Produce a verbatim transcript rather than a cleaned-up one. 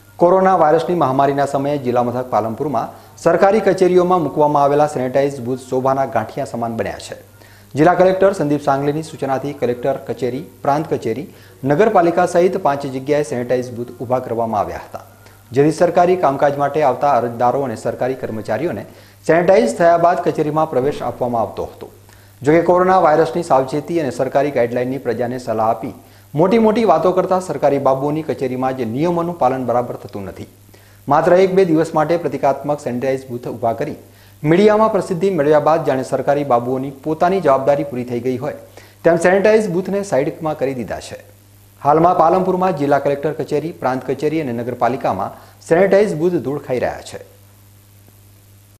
Corona વાયરસની મહામારીના સમયે જિલ્લા મથક પાલનપુરમાં સરકારી કચેરીઓમાં મૂકવામાં આવેલા સેનેટાઇઝ બૂથ શોભાના ગાંઠિયા સમાન બન્યા છે। જિલ્લા કલેક્ટર સંદીપ સાંગલેની સૂચનાથી કલેક્ટર કચેરી, પ્રાંત કચેરી, નગરપાલિકા સહિત પાંચ જગ્યાએ સેનેટાઇઝ બૂથ ઊભા કરવામાં આવ્યા હતા, જેથી સરકારી કામકાજ માટે આવતા અરજદારો અને સરકારી કર્મચારીઓને સેનેટાઇઝ થયા બાદ કચેરીમાં પ્રવેશ આપવામાં આવતો હતો। જોકે કોરોના વાયરસની સાવચેતી અને સરકારી ગાઈડલાઇનની પ્રજાને સલાહ આપી મોટી મોટી વાતો કરતા સરકારી બાબુઓની કચેરીમાં જે નિયમોનું પાલન બરાબર થતું નથી। માત્ર એક બે દિવસ માટે પ્રતિકાત્મક સેનેટાઇઝ બૂથ ઊભા કરી મીડિયામાં પ્રસિદ્ધિ મેળવ્યા બાદ જાણે સરકારી બાબુઓની પોતાની જવાબદારી પૂરી થઈ ગઈ હોય તેમ સેનેટાઇઝ બૂથને સાઇડમાં કરી દીધા છે। હાલમાં પાલનપુરમાં જિલ્લા કલેક્ટર કચેરી, પ્રાંત કચેરી અને નગરપાલિકામાં સેનેટાઇઝ બૂથ ધૂળ ખાઈ રહ્યા છે।